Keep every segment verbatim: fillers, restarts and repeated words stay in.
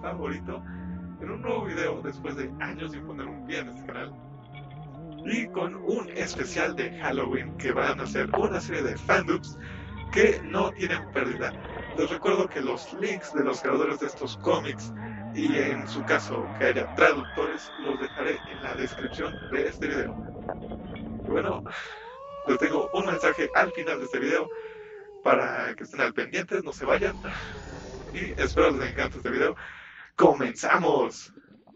favorito en un nuevo video después de años sin poner un pie en este canal. Y con un especial de Halloween que van a hacer una serie de fandubs que no tienen pérdida. Les recuerdo que los links de los creadores de estos cómics y en su caso que haya traductores los dejaré en la descripción de este video. Y bueno, les tengo un mensaje al final de este video para que estén al pendiente, no se vayan. Y espero les encante este video. ¡Comenzamos!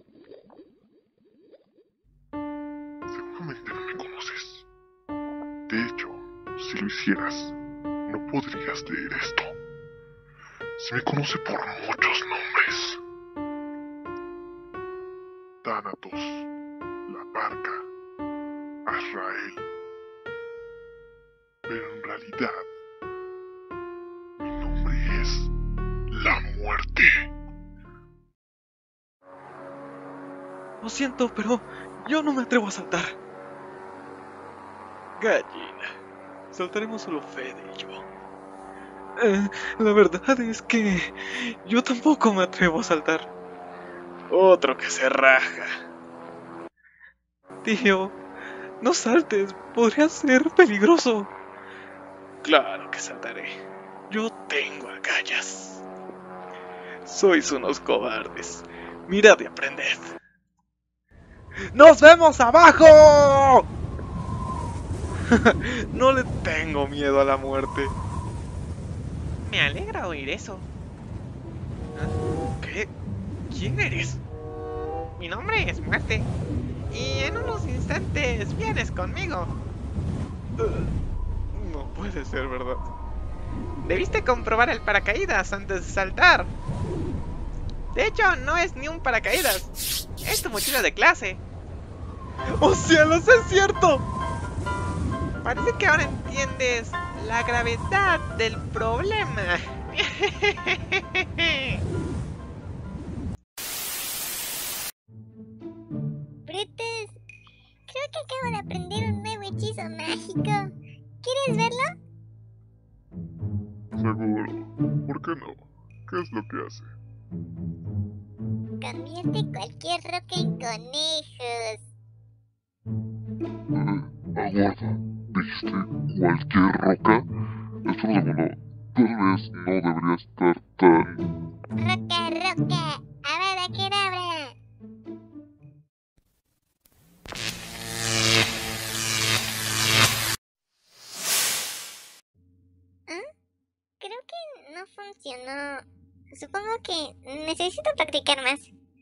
Seguramente no me conoces. De hecho, si lo hicieras, no podrías leer esto. Se me conoce por muchos nombres. Thanatos, la Parca, Azrael. Pero en realidad, mi nombre es la Muerte. Lo siento, pero yo no me atrevo a saltar. Gallina. Saltaremos solo Fede y yo. Eh, la verdad es que yo tampoco me atrevo a saltar. Otro que se raja. Tío, no saltes, podría ser peligroso. Claro que saltaré. Yo tengo agallas. Sois unos cobardes. Mirad y aprended. ¡Nos vemos abajo! No le tengo miedo a la muerte. Me alegra oír eso. ¿Qué? ¿Quién eres? Mi nombre es Muerte. Y en unos instantes vienes conmigo. No puede ser verdad. Debiste comprobar el paracaídas antes de saltar. De hecho, no es ni un paracaídas. Es tu mochila de clase. ¡Oh cielos, es cierto! Parece que ahora entiendes la gravedad del problema. Brutus, creo que acabo de aprender un nuevo hechizo mágico. ¿Quieres verlo? Seguro. ¿Por qué no? ¿Qué es lo que hace? Convierte cualquier roca en conejos. Eh, aguarda. ¿Dijiste cualquier roca? Espera un segundo. Tal vez no debería estar tan... Roca, roca, avada kedavra. ¿Ah? Creo que no funcionó. Supongo que necesito practicar más.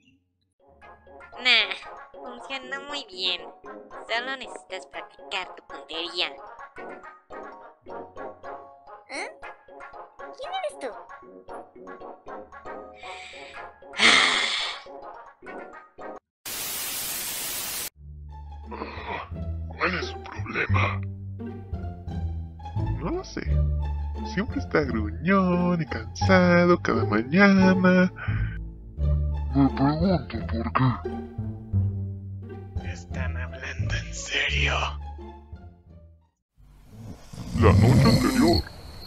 Nah, funcionó muy bien. Solo necesitas practicar tu puntería. ¿Ah? ¿Quién eres tú? ¿Cuál es su problema? No lo sé. Siempre está gruñón y cansado cada mañana. Me pregunto por qué. ¿Están hablando en serio? La noche anterior.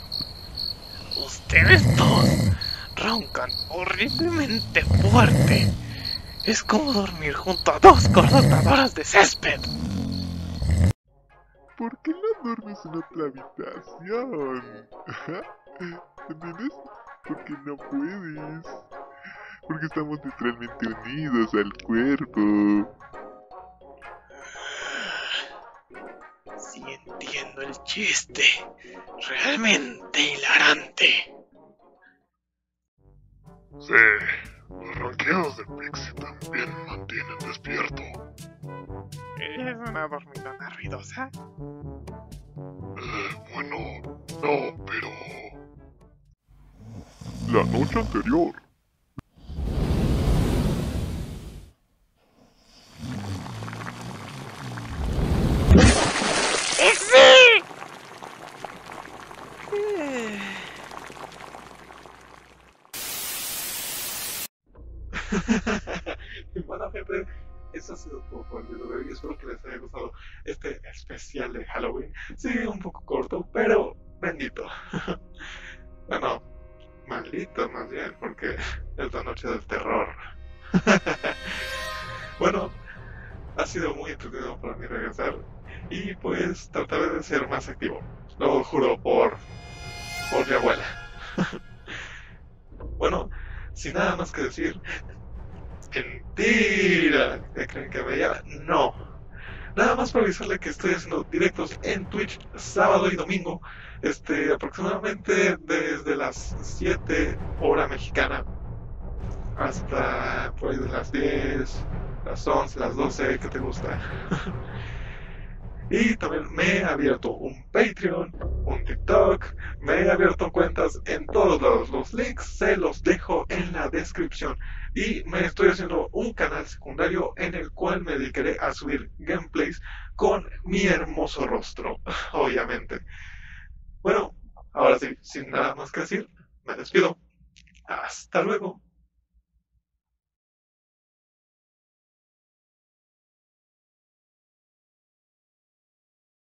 Ustedes dos roncan horriblemente fuerte. Es como dormir junto a dos cortadoras de césped. ¿Por qué no duermes en otra habitación? ¿Entiendes? Porque no puedes. Porque estamos literalmente unidos al cuerpo. Sí entiendo el chiste. Realmente hilarante. Sí, los ronquidos de Pixie también me mantienen despierto. ¿Ella es una dormilona ruidosa? Eh, bueno, no, pero... La noche anterior. Bueno, gente, eso ha sido todo por el video de hoy. Espero que les haya gustado este especial de Halloween. Sí, un poco corto, pero bendito. Bueno, Maldito, más bien, porque es la noche del terror. Bueno, ha sido muy entretenido para mí regresar y pues trataré de ser más activo. Lo juro por, por mi abuela. Bueno, sin nada más que decir, mentira, ¿te creen que me llama? No. Nada más para avisarle que estoy haciendo directos en Twitch sábado y domingo, este, aproximadamente desde las siete hora mexicana hasta por ahí de las diez, las once, las doce, ¿qué te gusta? Y también me he abierto un Patreon, un TikTok, me he abierto cuentas en todos lados. Los links se los dejo en la descripción. Y me estoy haciendo un canal secundario en el cual me dedicaré a subir gameplays con mi hermoso rostro, obviamente. Bueno, ahora sí, sin nada más que decir, me despido. Hasta luego.